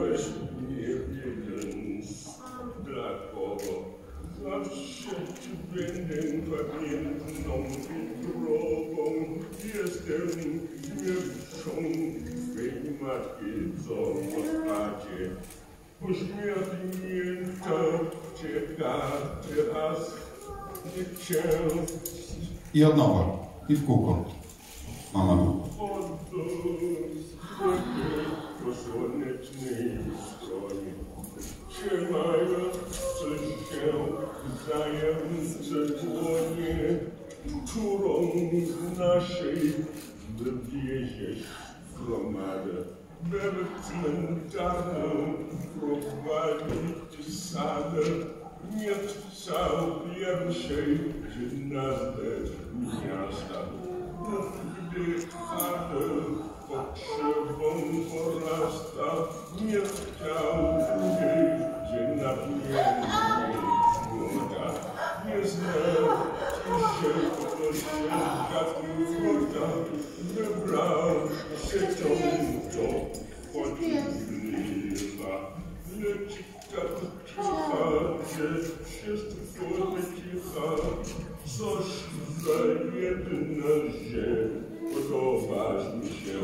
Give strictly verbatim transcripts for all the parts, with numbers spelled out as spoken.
Coś nie wiedząc, dla kogo zawsze ci będę pamiętną drogą. Jestem pierwszą twej matki, co w chacie. Uśmiechnięta czeka teraz cię. I od nowa. I w kółko. Mama. Oto po słonecznej stronie. Trzymające się wzajemce dłonie, którą z naszej wywieziesz gromadę. Będę cmentarną prowadzić sadę, nie chcę pierwszej gimnazję miasta. Gdy chatę potrzebą porasta, nie chciał drugiej, gdzie nadmiennie młoda. Nie znał dzisiaj osiedla wroga, wybrał się ciągło, chodziła. Lecz tak cicha, że wszystko cicha, coś za jedna ziemia. Podobasz mi się,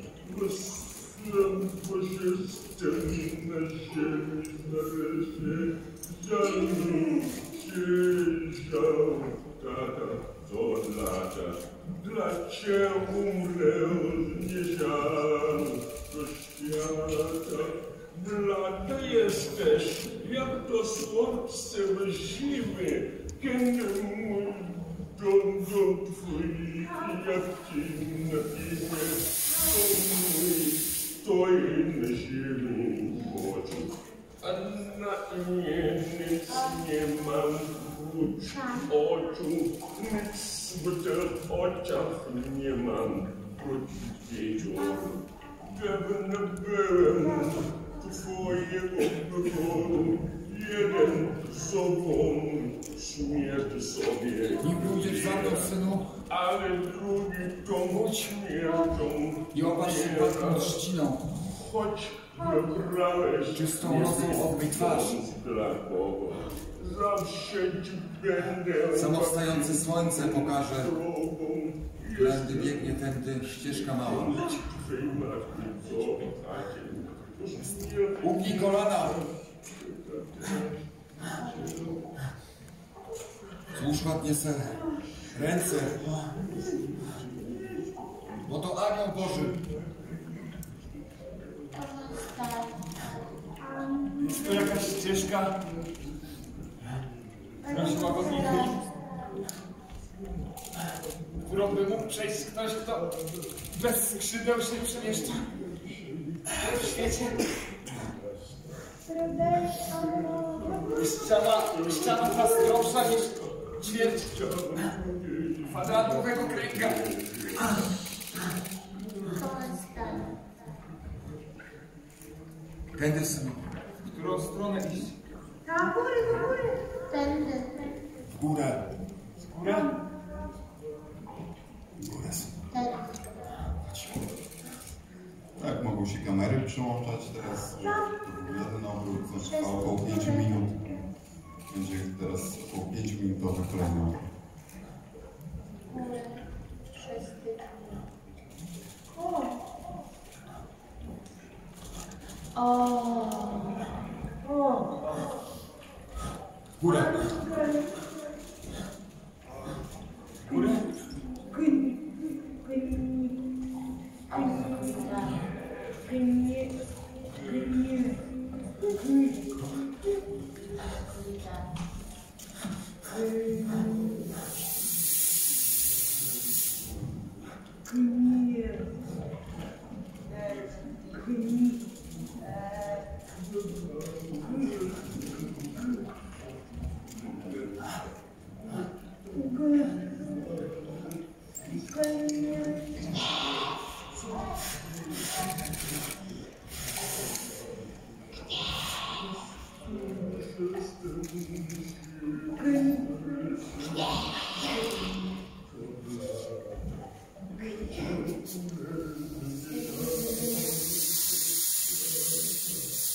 bo się stoi na ziemi nareszcie, zanim przyjrzał tata do lata. Dla cię umrę zniesiony do świata. Blada jesteś, jak to słońce w zimy, kiedy mój dom do twój, jak ci na imię, to mój stoi na ziemi oczu. A na imię nic nie mam w oczu, nic w tych oczach nie mam wrócić wieczoru. Gdybym byłem twojego wyboru, jeden sobą śmierć sobie. Nie pójdziesz za mną, synu, ale drugi tą śmiercią. i opatrz się padką trzciną, Choć wybrałeś czystą rosą obmyj twarz. Dla kogo zawsze ci będę. Samowstające słońce pokaże, którędy biegnie tędy ścieżka mała. Ugnij kolana. Złóż ładnie se ręce, bo to anioł Boży. Jest to jakaś ścieżka, nasi łagodników, którą by mógł przejść ktoś, kto bez skrzydeł się przemieszcza w świecie. Ściana, ściana ta zdrowsza niż ćwierć kwadratowego kręga. Tędy, synu. W którą stronę iść? Na góry, do góry. Tędy. W górę. W górę? W górę, synu. Tak, mogą się kamery przyłączać teraz, że jeden obrót trwał około pięciu minut. Będzie teraz około pięciu minutowy kolejny obrót. O. O. W górę. W górę?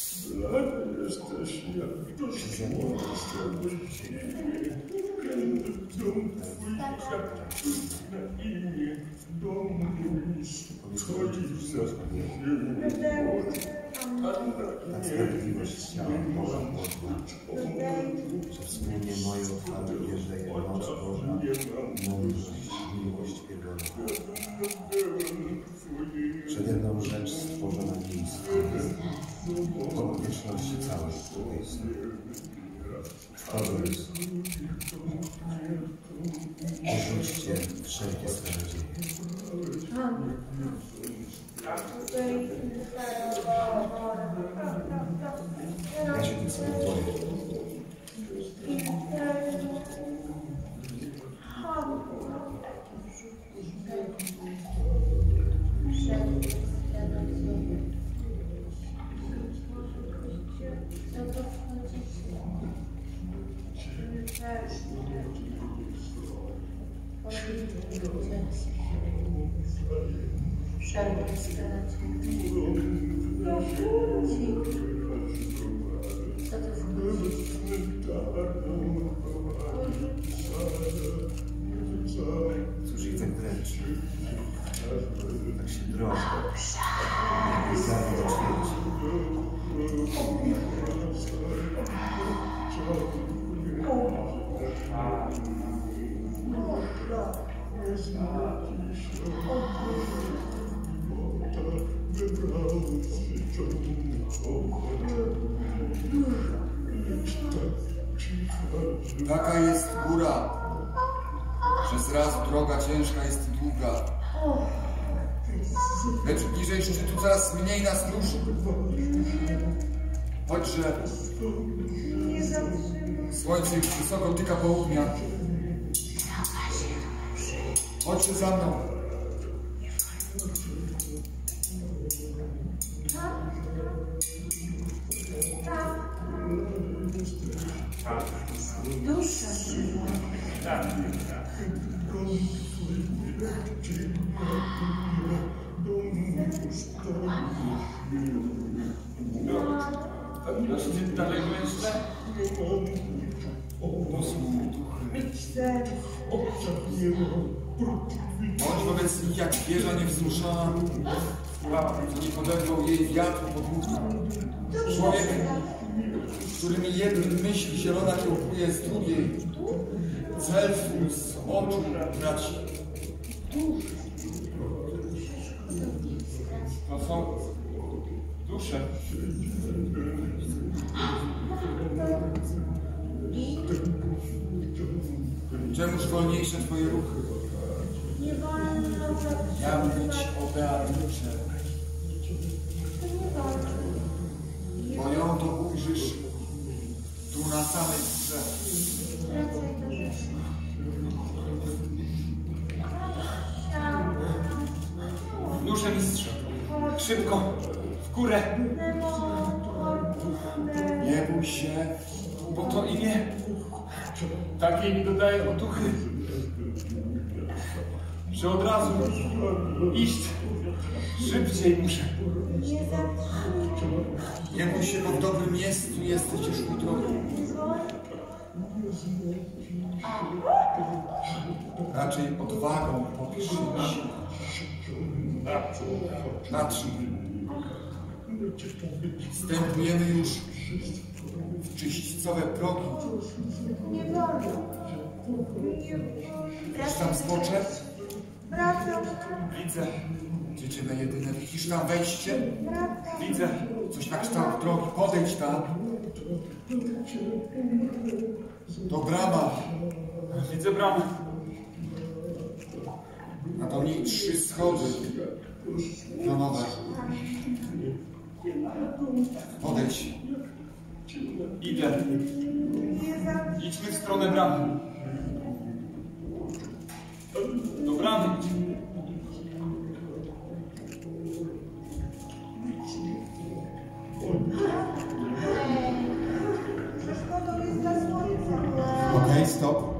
Blady jesteś jak do słońca. Kiedy dom twój kwiat na imię domu stoi za ziemią. Na sprawiedliwość ciała Boża płodna, że wspólnie moje otwarte wierzeje noc Boża, mądrość, miłość pierworodna. Przede mną rzecz stworzona miejscu, po wieczności całej jest. Kto jest? Odrzućcie wszelkie swe nadzieje. Ja się nic nie boję. Cóż ich tak dręczy? Tak się droży. Jak zawi do świeci. Taka jest góra, że zraz droga ciężka jest i długa. Lecz bliżej szczytu coraz mniej nas ruszy. Choćże słońce już wysoko tyka południa. Chodźcie za mną. Dusza żywa. Tak. Pewności daleko jeszcze? Bądź wobec nich jak wieża niewzruszona, co nie podegwał jej wiatru podmucha. Człowiek, którym jednym myśl zielona kiełkuje z drugiej, cel swój z oczu traci. To są dusze. Czemuż wolniejsze twoje ruchy? Nie wolno Miał być o Beatrice, bo ją to ujrzysz tu na samej górze. Wracaj do rzeczy. Dusze mistrza. Szybko. W górę. Nie bój się, Bo to imię takiej mi dodaje otuchy, że od razu iść szybciej muszę. Nie zatrzymuj. nie bój się, bo w dobrym miejscu jesteś już u drogi. Raczej odwagą popisz się. Patrz, wstępujemy już w czyśćcowe progi. Nie wolno. Wiesz tam zbocze? Wracam. Widzę, Dziecinne jedyne, widzisz tam wejście? Wracam. widzę, Coś na kształt drogi, podejdź tam. To brama, widzę bramę. a do niej trzy schody pionowe. Podejdź. Idę. Idźmy w stronę bramy. Do bramy. Przeszkodą jest dla słońca. Okej, stop.